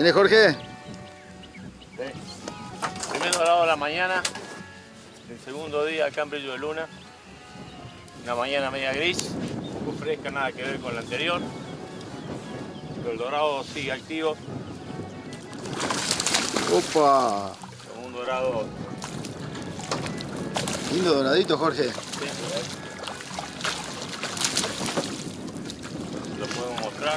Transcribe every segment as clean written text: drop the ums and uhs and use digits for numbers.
Dale, Jorge. Primer dorado de la mañana, el segundo día acá en Brillo de Luna. Una mañana media gris, un poco fresca, nada que ver con la anterior. Pero el dorado sigue activo. Opa. Un dorado. Lindo doradito, Jorge. Sí, lo podemos mostrar.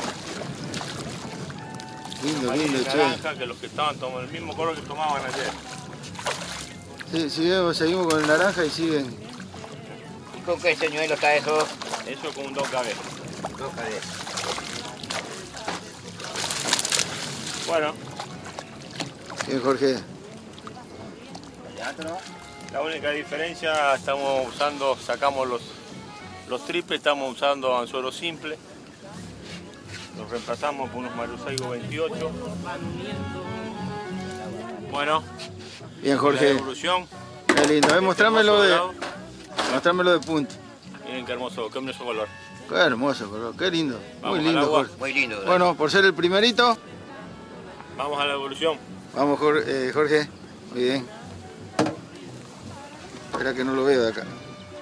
Lindo, Lindo, lindo, che. naranja, que los que estaban tomando el mismo color que tomaban ayer. Sí, seguimos con el naranja y siguen. ¿Y con qué señuelo está eso? Eso con un 2KB. 2KB. Bueno, Bien, Jorge. la única diferencia, estamos usando, sacamos los triples, estamos usando anzuelo simple. Los reemplazamos por unos Marusaigo 28. Bueno, Bien, la Jorge. evolución. Qué lindo. A ver, mostrámelo Hermoso de punta. Miren qué hermoso color. Qué hermoso color, qué lindo. Vamos Muy al lindo, agua. Jorge. Muy lindo. ¿verdad? Bueno, por ser el primerito, Vamos a la evolución. vamos, Jorge. Muy bien. Espera que no lo veo de acá.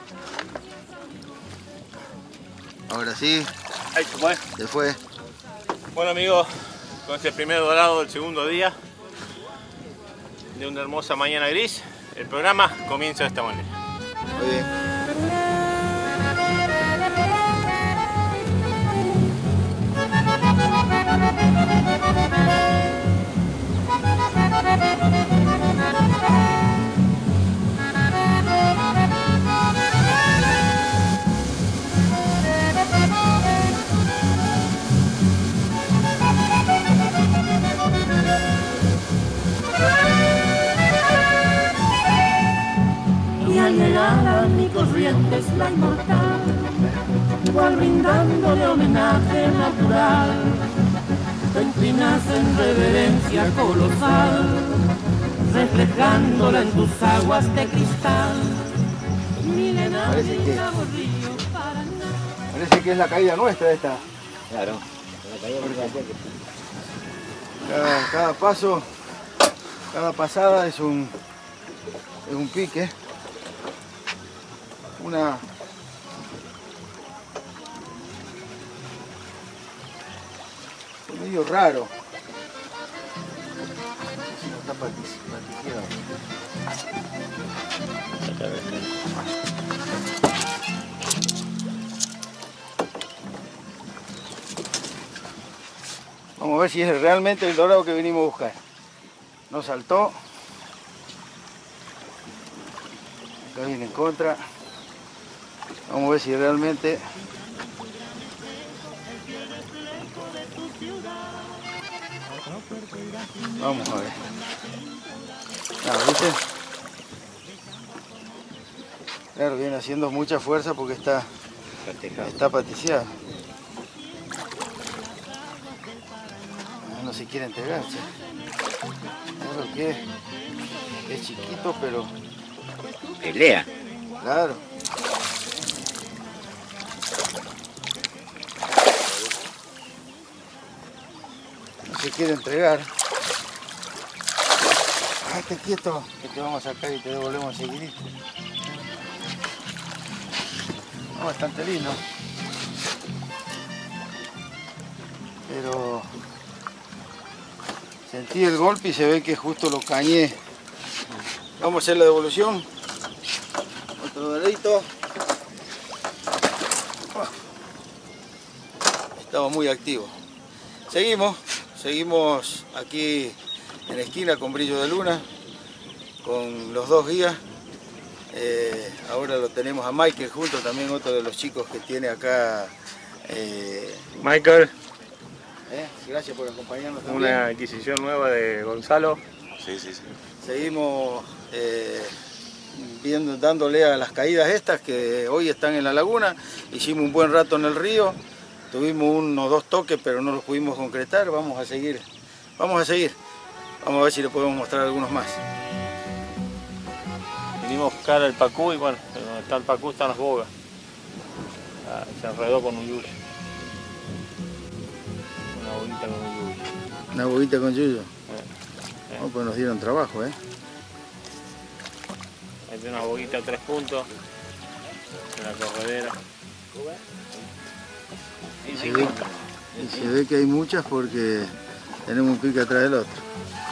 Ahora sí, Ahí se fue. se fue. Bueno amigos, con este primer dorado del segundo día de una hermosa mañana gris, el programa comienza de esta manera. Muy bien. Y al llegar a mi corrientes la inmortal, igual brindándole homenaje natural, te inclinas en reverencia colosal, reflejándola en tus aguas de cristal. Parece que es la caída nuestra esta. Claro. Cada paso, cada pasada es un pique. Medio raro. No está paticiado. Vamos a ver si es realmente el dorado que venimos a buscar. No saltó. Acá viene en contra. Vamos a ver si realmente... Vamos a ver. ¿Viste? Claro, viene haciendo mucha fuerza porque está paticiado. No se quiere entregarse. Claro que es chiquito, pero... Pelea. Claro. No se quiere entregar. Quédate quieto, que te vamos a sacar y te devolvemos seguidito. No, bastante lindo. Pero sentí el golpe y se ve que justo lo cañé. Vamos a hacer la devolución. Otro doradito. Estaba muy activo. Seguimos aquí en la esquina con Brillo de Luna, con los dos guías. Ahora lo tenemos a Michael junto, también otro de los chicos que tiene acá. Michael, Gracias por acompañarnos también. una adquisición nueva de Gonzalo. Sí. Seguimos dándole a las caídas estas que hoy están en la laguna. Hicimos un buen rato en el río, tuvimos unos 2 toques pero no los pudimos concretar. Vamos a seguir. Vamos a ver si le podemos mostrar algunos más. Vinimos a buscar el pacú y bueno, donde está el pacú están las bogas. Se enredó con un yuyo. Una boguita con un yuyo. Una boguita con yuyo. Oh, pues nos dieron trabajo, Ahí tiene una boguita a 3 puntos. En la corredera. Y se ve que hay muchas porque tenemos un pique atrás del otro.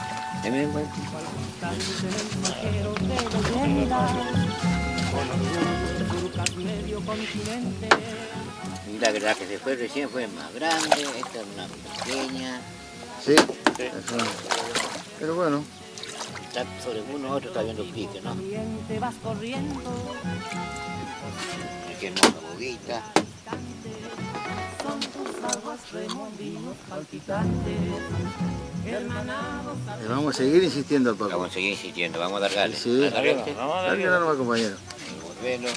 Y la verdad que se fue recién fue más grande, esta es una pequeña. Sí, eso. Pero bueno. Está sobre uno, otro está viendo pique, ¿no? Aquí es una boguita. Le vamos a seguir insistiendo al Paco. Vamos a seguir insistiendo, vamos a darle. Sí, Vamos a darle. dale nomás, compañero. Volverlo.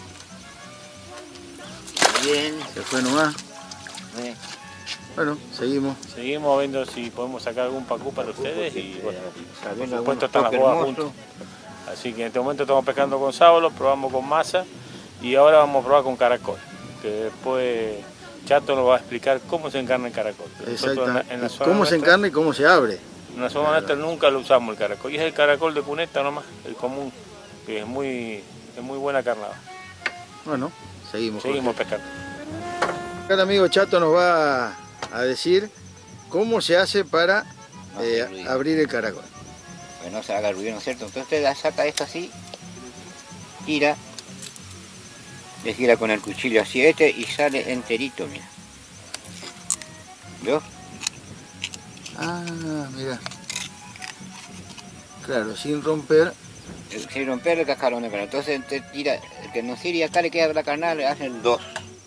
Bien. Se fue nomás. Bueno, seguimos. Seguimos viendo si podemos sacar algún pacú para ustedes y bueno, por Sabiendo supuesto algunos están las toques bogas hermosos. juntos. Así que en este momento estamos pescando con sábalo, probamos con masa y ahora vamos a probar con caracol, que después Chato nos va a explicar cómo se encarna el caracol. Exacto. En la zona Cómo se nuestra- encarna y cómo se abre. En la zona nuestra nunca lo usamos el caracol y es el caracol de cuneta nomás, el común, que es muy buena carnada. Bueno, seguimos. Seguimos pescando. Acá el amigo Chato nos va a decir cómo se hace para hacer ruido. abrir el caracol. Que no se haga ruido, ¿no es cierto? Entonces usted saca esto así, tira, le gira con el cuchillo así y sale enterito, mira. ¿Vio? Ah, mira. Claro, sin romper. Sin romper el cascarón, pero entonces usted tira, el que no sirve y acá le queda la carnada, le hacen 2.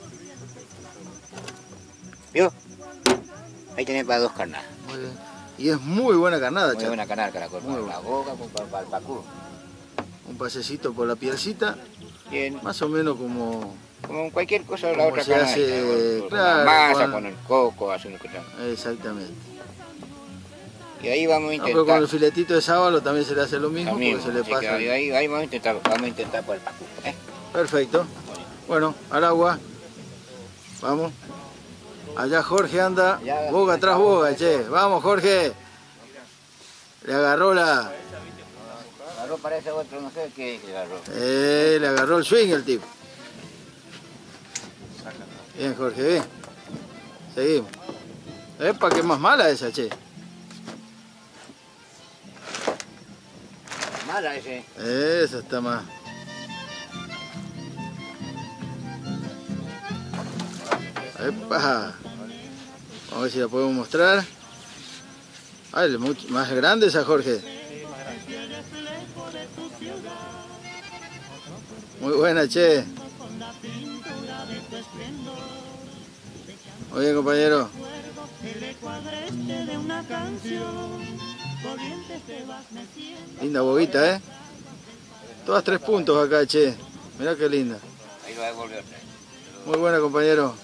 ¿Vio? Ahí tenés para 2 carnadas. Muy bien. Y es muy buena carnada, Muy Chato. buena carnada, caracol, Muy para la boca, para el pacú. Un pasecito por la pielcita, Bien, más o menos como... como cualquier cosa de la Como otra se carnada. hace, con claro, la masa, con- con el coco, haciendo cosas. Exactamente. Y ahí vamos a No, pero con intentar. el filetito de sábalo también se le hace lo mismo, Lo mismo, porque se le así que pasa. ahí vamos a intentar por el pacú. Perfecto. Bueno, al agua. Vamos. Allá Jorge anda, Allá, boga tras boga, eso. che. Vamos, Jorge. Le agarró la... Agarró parece otro, no sé qué le agarró. le agarró el swing el tipo. Bien, Jorge, bien. Seguimos. Epa, que más mala esa, che. Mala ese. Esa está más. Epa. Vamos a ver si la podemos mostrar. Ay, más grande esa, Jorge. Muy buena, che. Muy bien, compañero. Linda boguita, ¿eh? Todas 3 puntos acá, che. Mirá qué linda. Ahí lo devolvió. Muy buena, compañero.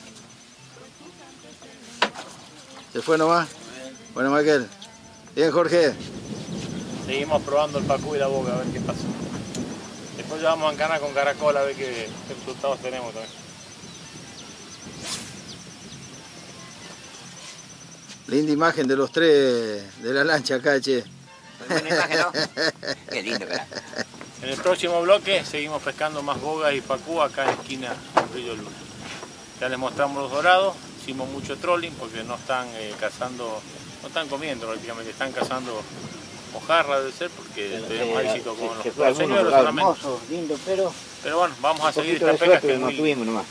¿Se fue nomás? Bueno, Michael. Bien, Jorge. Seguimos probando el pacú y la boca a ver qué pasa. Después ya vamos a encarnar con caracol a ver qué resultados tenemos también. Linda imagen de los 3 de la lancha acá, che. Buena imagen, ¿no? Qué lindo, ¿verdad? En el próximo bloque seguimos pescando más bogas y pacú acá en la esquina del Río Luna. Ya les mostramos los dorados, hicimos mucho trolling porque no están cazando, no están comiendo prácticamente, están cazando mojarra debe ser porque tenemos éxito con Se fue los algunos señuelos solamente. hermosos, lindos, pero Pero bueno, vamos a un seguir poquito esta de pesca suerte que es no muy tuvimos nomás.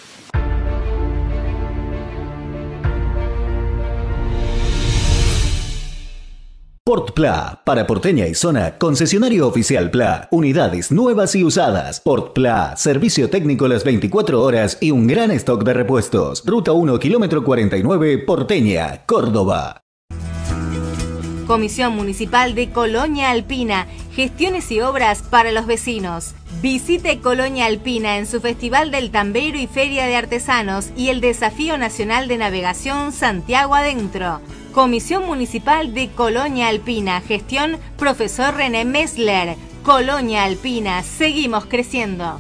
Portpla, para Porteña y Zona, concesionario oficial Pla, unidades nuevas y usadas. Portpla, servicio técnico las 24 horas y un gran stock de repuestos. Ruta 1, kilómetro 49, Porteña, Córdoba. Comisión Municipal de Colonia Alpina, gestiones y obras para los vecinos. Visite Colonia Alpina en su Festival del Tambero y Feria de Artesanos y el Desafío Nacional de Navegación Santiago Adentro. Comisión Municipal de Colonia Alpina, gestión Profesor René Messler. Colonia Alpina, seguimos creciendo.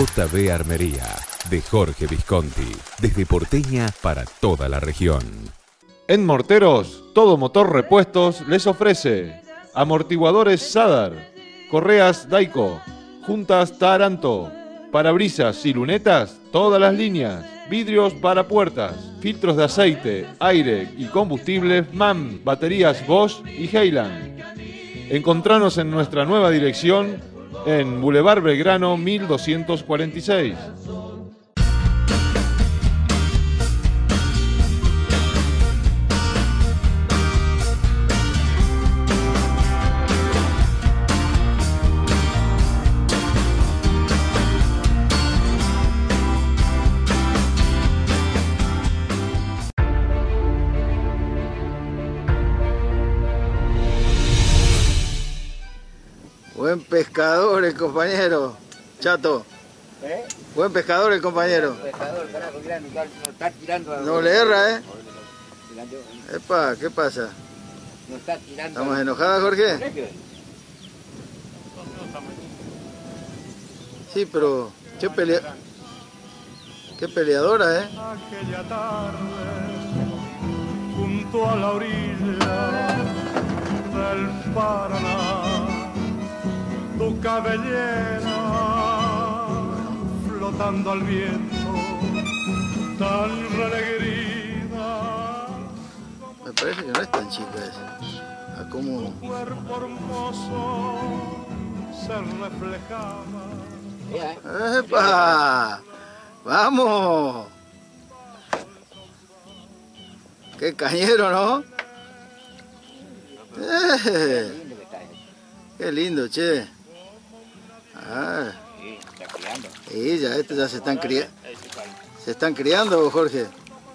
JB Armería, de Jorge Visconti, desde Porteña para toda la región. En Morteros, Todo Motor Repuestos les ofrece amortiguadores Sadar, correas Daico, juntas Taranto, parabrisas y lunetas, todas las líneas, vidrios para puertas, filtros de aceite, aire y combustibles MAM, baterías Bosch y Heyland. Encontranos en nuestra nueva dirección en Boulevard Belgrano 1246. Buen pescador el compañero, Chato. ¿Eh? Buen pescador el compañero. Pescador, carajo, grande, no está tirando. No le erra, ¿eh? Epa, ¿qué pasa? No está tirando. ¿Estamos enojados, Jorge? Sí, pero qué peleadora, ¿eh? Aquella tarde, junto a la orilla del Paraná, tu cabellera flotando al viento, tan renegrida. Me parece que no es tan chica esa. ¿A cómo? Tu cuerpo hermoso se reflejaba. ¡Epa! ¡Vamos! ¡Qué cañero!, ¿no? ¡Qué lindo, che! Ah. Sí, está criando. Sí, ya estos ya se están criando. ¿Se están criando, Jorge?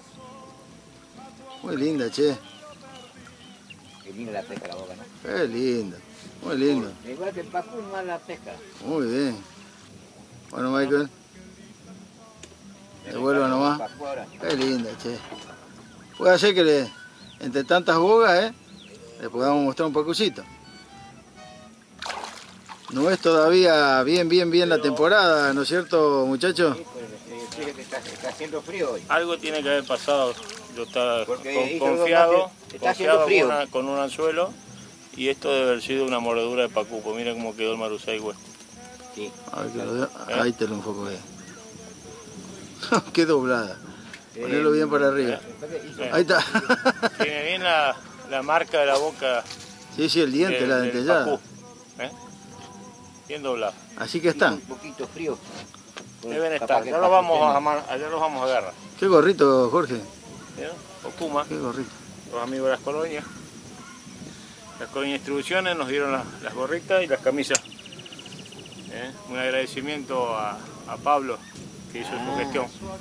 Muy linda, che. Qué linda la pesca la boca, ¿no? Qué linda. Muy lindo. Igual que el Pacú, más la pesca. Muy bien. Bueno, Michael. Devuelva nomás. Qué linda, che. Puede ser que entre tantas bogas, le podamos mostrar un pacucito. No es todavía bien la temporada, ¿no es cierto, muchachos? Sí, pues, está haciendo frío hoy. Algo tiene que haber pasado. Yo estaba Porque confiado está haciendo frío. Con un anzuelo, y esto debe haber sido una mordedura de pacupo. Mira cómo quedó el marusay, güey. Sí. A ver que lo veo. Ahí te lo enfoco bien. Qué doblada. Ponelo bien para arriba. Ahí está. Tiene bien la marca de la boca. Sí, el diente, la del dentellada. pacú, bien doblado. Así que están. Un poquito frío. Deben estar. Ya los vamos a agarrar. Qué gorrito, Jorge. Okuma, Qué gorrito. los amigos de las colonias. Las colonias distribuciones nos dieron las gorritas y las camisas. Un agradecimiento a Pablo, que hizo su gestión.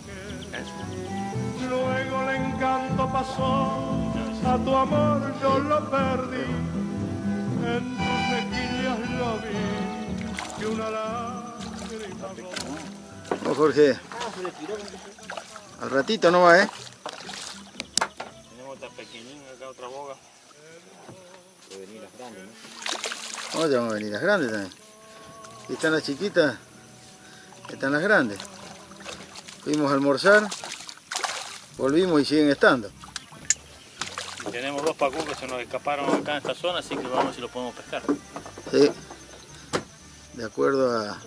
Luego el encanto pasó, a tu amor yo lo perdí, en tus mejillas lo vi, que una lágrima Oh, Jorge. Al ratito no va, Tenemos esta pequeñina acá, otra boga. Puede venir las grandes, ¿no? Oh, ya van a venir las grandes también. Aquí están las chiquitas, están las grandes. Fuimos a almorzar, volvimos y siguen estando. Y tenemos dos pacú que se nos escaparon acá en esta zona, así que vamos a ver si los podemos pescar. Sí, de acuerdo a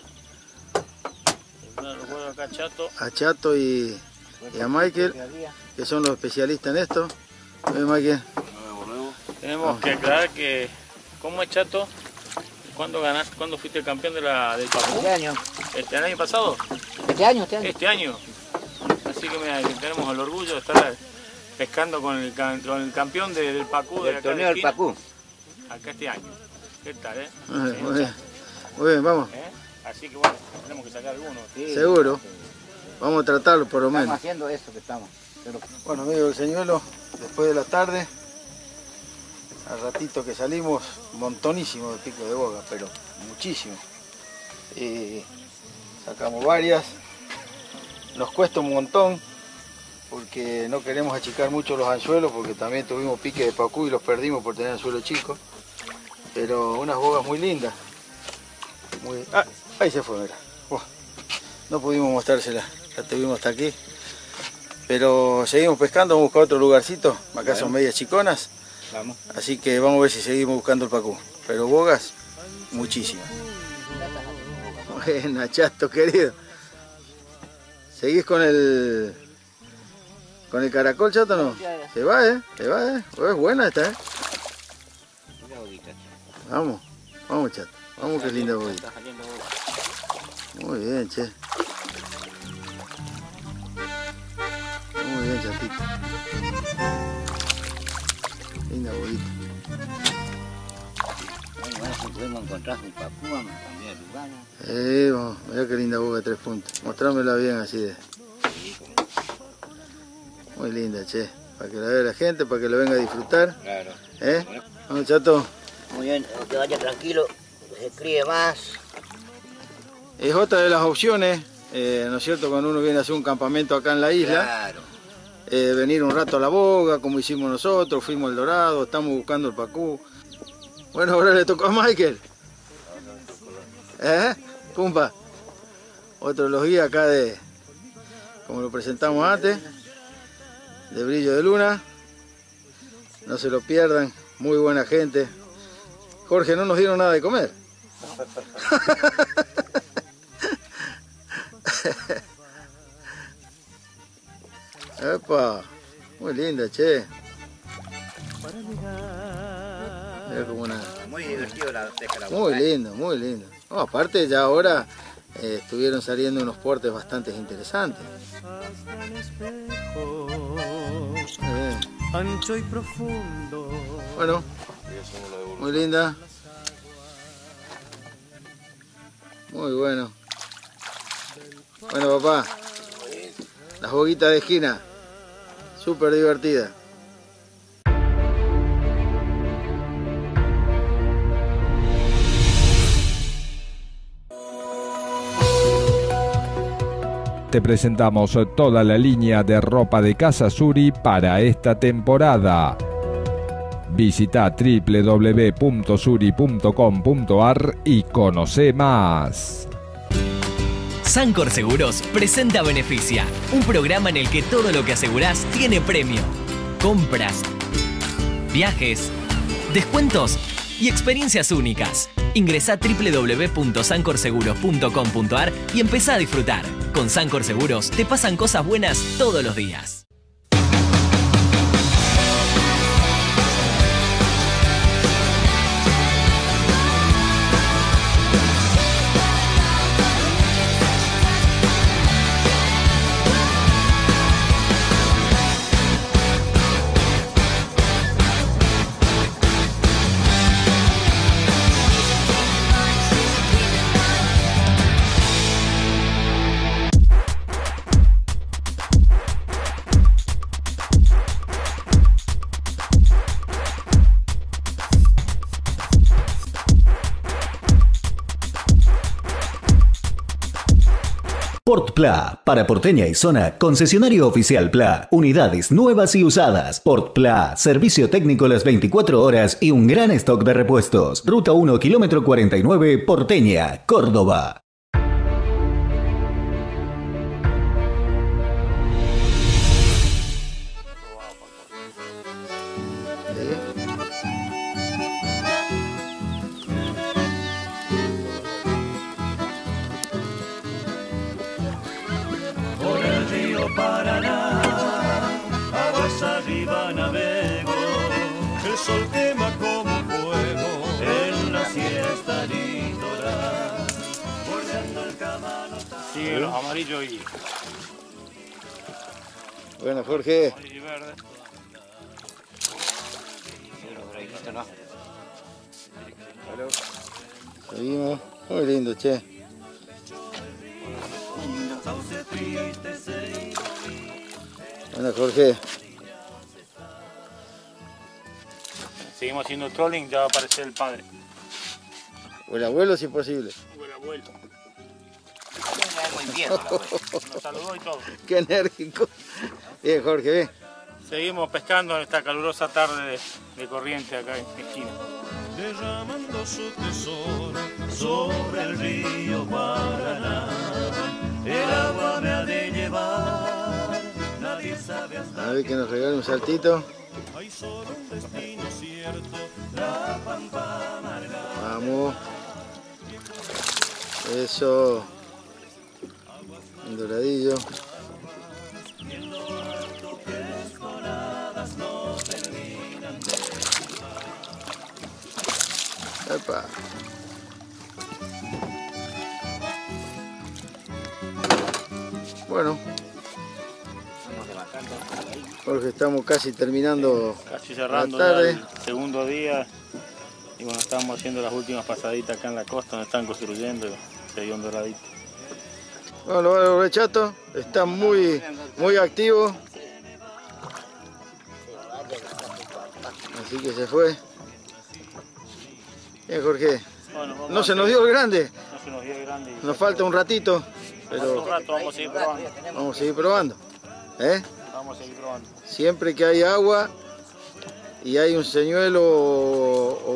Acá Chato y a Michael, que son los especialistas en esto. Michael. Tenemos que aclarar que, ¿cómo es, Chato? ¿Cuándo ganaste? ¿Cuándo fuiste campeón del pacú? Este año. ¿El año pasado? Este año. Este año. Así que mira, tenemos el orgullo de estar pescando con el campeón del pacú. Del torneo del Pacú. Acá este año. ¿Qué tal, Muy bien. Muy bien, vamos. Así que bueno, tenemos que sacar algunos. Sí, seguro. Vamos a tratarlo por lo menos. Estamos haciendo eso que estamos. Bueno, amigos del señuelo, después de la tarde, al ratito que salimos, montonísimo de pico de boga, pero muchísimo. Sacamos varias. Nos cuesta un montón porque no queremos achicar mucho los anzuelos, porque también tuvimos pique de pacú y los perdimos por tener anzuelo chico. Pero unas bogas muy lindas. Ahí se fue, mira. no pudimos mostrársela, la tuvimos hasta aquí. Pero seguimos pescando, vamos a buscar otro lugarcito, acá son medias chiconas. Vamos. Así que vamos a ver si seguimos buscando el pacú. Pero bogas, muchísimas. Buena, Chato querido. ¿Seguís con el caracol, Chato, no? Se va, se va, Es buena esta, Vamos, vamos, Chato. Vamos, qué linda boguita. Muy bien, che. Muy bien, Chatito. Linda boguita. Bueno, si podemos encontrar un pacú, vamos a cambiar de lugar. Vamos, mirá qué linda boga de 3 puntos. Mostrámela bien así de. Muy linda, che. Para que la vea la gente, para que lo venga a disfrutar. Claro. Vamos, Chato. Muy bien, que vaya tranquilo, que se críe más. Es otra de las opciones, ¿no es cierto? Cuando uno viene a hacer un campamento acá en la isla. Claro. Venir un rato a la boga, como hicimos nosotros, fuimos al Dorado, estamos buscando el pacú. Bueno, ahora le tocó a Michael. Pumpa. Otro de los guías acá de, como lo presentamos antes, de Brillo de Luna. No se lo pierdan, muy buena gente. Jorge, no nos dieron nada de comer. Epa, muy linda, che. Mira como una... Muy divertido la pesca la boga. Muy lindo, muy lindo. No, aparte ya ahora estuvieron saliendo unos portes bastante interesantes. Ancho y profundo. Bueno, muy linda. Muy bueno. Bueno, papá, las boguitas de esquina, súper divertidas. Te presentamos toda la línea de ropa de Casa Suri para esta temporada. Visita www.suri.com.ar y conoce más. Sancor Seguros presenta Beneficia, un programa en el que todo lo que asegurás tiene premio. Compras, viajes, descuentos y experiencias únicas. Ingresá a www.sancorseguros.com.ar y empezá a disfrutar. Con Sancor Seguros te pasan cosas buenas todos los días. Port Pla, para Porteña y Zona, concesionario oficial Pla, unidades nuevas y usadas. Port Pla, servicio técnico las 24 horas y un gran stock de repuestos. Ruta 1, kilómetro 49, Porteña, Córdoba. Paraná, aguas arriba navego, el sol quema como fuego en la siesta litoral, bordeando el Camalotá. Sí, los amarillos y... Bueno, Jorge. Amarillo y verde. Seguimos. Muy lindo, che. Bueno, Jorge. Seguimos haciendo trolling, ya va a aparecer el padre. O el abuelo si es posible. O el abuelo. Muy viejo, la abuela. Nos saludó y todo. Qué enérgico. Bien, Jorge, bien. Seguimos pescando en esta calurosa tarde de corriente acá en esquina. Derramando su tesoro sobre el río Paraná, el agua me ha de llevar, nadie sabe hasta A ver que nos regale un saltito. hay solo un destino cierto, la pampa amarga. Vamos. Eso. Un doradillo. Epa. Bueno, porque estamos casi terminando, casi cerrando la tarde. el segundo día y bueno, estamos haciendo las últimas pasaditas acá en la costa donde están construyendo y se dio un doradito. Bueno, los rechatos están muy activos, así que se fue. Bien, Jorge, Bueno, no se nos dio el grande, no se nos dio el grande. nos falta un ratito, pero Un rato vamos a seguir probando. vamos a seguir probando. ¿Eh? Vamos a seguir probando. Siempre que hay agua y hay un señuelo o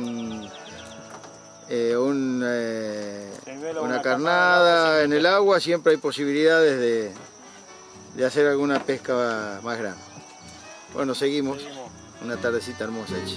una carnada en el agua, siempre hay posibilidades de hacer alguna pesca más grande. Bueno, seguimos. Una tardecita hermosa, che.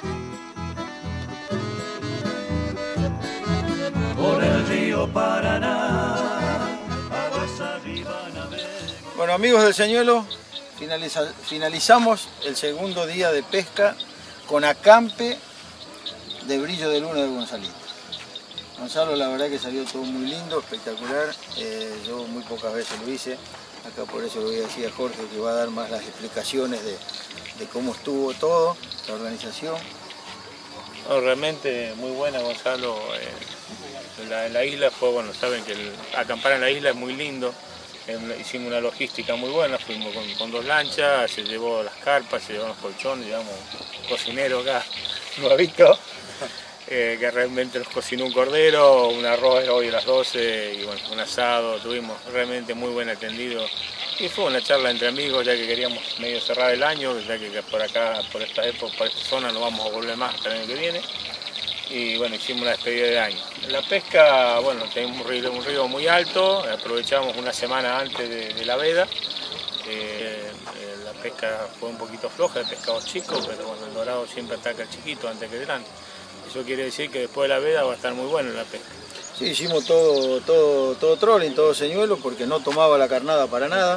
Por el río Paraná, aguas arriba navego. Bueno, amigos del señuelo, finalizamos el segundo día de pesca con acampe de brillo de luna de Gonzalito. Gonzalo, la verdad que salió todo muy lindo, espectacular. Yo muy pocas veces lo hice. Acá por eso le voy a decir a Jorge que va a dar más las explicaciones de cómo estuvo todo, la organización. No, realmente muy buena, Gonzalo. La isla fue, bueno, saben que acampar en la isla es muy lindo. Hicimos una logística muy buena, fuimos con 2 lanchas, se llevó las carpas, se llevó los colchones, llevamos un cocinero acá, nuevito, que realmente nos cocinó un cordero, un arroz hoy a las 12 y bueno, un asado, tuvimos realmente muy buen atendido. Y fue una charla entre amigos, ya que queríamos medio cerrar el año, ya que por acá, por esta época, por esta zona no vamos a volver más hasta el año que viene. Y bueno, hicimos una despedida de año. La pesca, bueno, tenemos un río muy alto, aprovechamos una semana antes de la veda. La pesca fue un poquito floja, el pescado chico, pero bueno, el dorado siempre ataca al chiquito antes que el grande. Eso quiere decir que después de la veda va a estar muy bueno la pesca. Sí, hicimos todo trolling, todo señuelo, porque no tomaba la carnada para nada.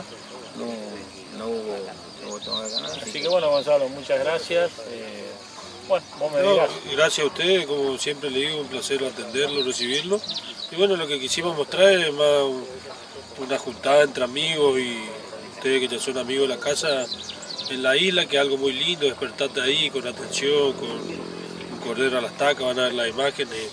No hubo tomada carnada. Así que bueno, Gonzalo, muchas gracias. Bueno, vos me dirás. Gracias a ustedes, como siempre le digo, un placer atenderlo, recibirlo. Y bueno, lo que quisimos mostrar es más una juntada entre amigos y ustedes que ya son amigos de la casa en la isla, que es algo muy lindo, despertarte ahí con atención, con un cordero a las tacas, van a ver las imágenes.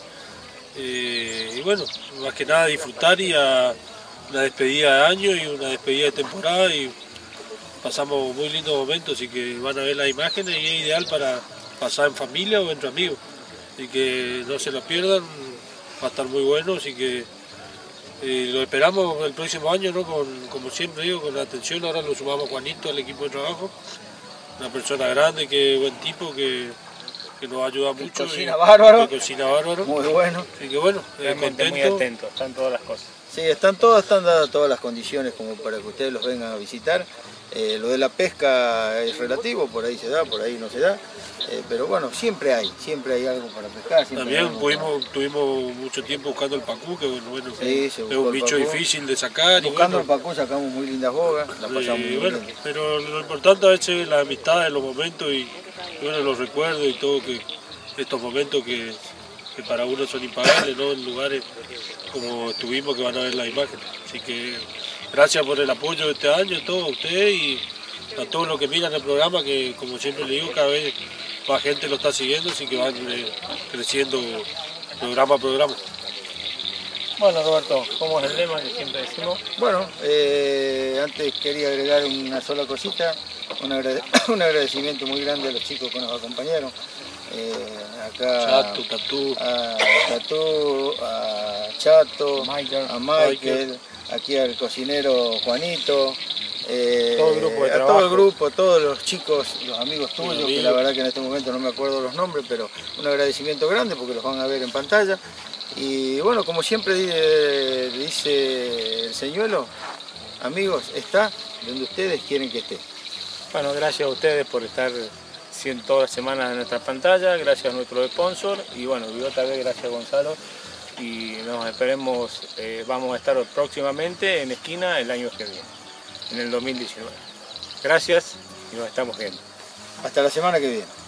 Y bueno, más que nada disfrutar y a una despedida de año y una despedida de temporada y pasamos muy lindos momentos, así que van a ver las imágenes y es ideal para pasar en familia o entre amigos, así que no se lo pierdan, va a estar muy bueno, así que lo esperamos el próximo año, ¿no? Como siempre digo, con atención. Ahora lo sumamos a Juanito al equipo de trabajo, una persona grande, que buen tipo, que nos ayuda mucho. Cocina bárbaro. Que cocina bárbaro. Muy bueno. Así que bueno, realmente muy atentos, están todas las cosas. Sí, están dadas todas las condiciones como para que ustedes los vengan a visitar. Lo de la pesca es relativo, por ahí se da, por ahí no se da. Pero bueno, siempre hay algo para pescar. También tuvimos mucho tiempo buscando el pacú, que bueno, sí, es un bicho difícil de sacar. Buscando el pacú sacamos muy lindas bogas, la pasamos muy bien. Pero lo importante a veces es la amistad, los momentos y bueno, los recuerdos y todo, que estos momentos que para uno son impagables, ¿no? En lugares como estuvimos, que van a ver las imágenes. Así que gracias por el apoyo de este año, a todos ustedes y a todos los que miran el programa, que como siempre le digo, cada vez más gente lo está siguiendo, así que van creciendo programa a programa. Bueno, Roberto, ¿cómo es el lema que siempre decimos? Bueno, antes quería agregar una sola cosita, un agradecimiento muy grande a los chicos que nos acompañaron. Acá a Tatú, a Chato, a Michael, aquí al cocinero Juanito, todo el grupo, todos los chicos, los amigos tuyos, que la verdad que en este momento no me acuerdo los nombres, pero un agradecimiento grande porque los van a ver en pantalla. Y bueno, como siempre dice el señuelo, amigos, está donde ustedes quieren que esté. Bueno, gracias a ustedes por estar todas las semanas en nuestra pantalla, gracias a nuestro sponsor y bueno, y otra vez gracias a Gonzalo y nos esperemos, vamos a estar próximamente en esquina el año que viene, en el 2019. Gracias y nos estamos viendo. Hasta la semana que viene.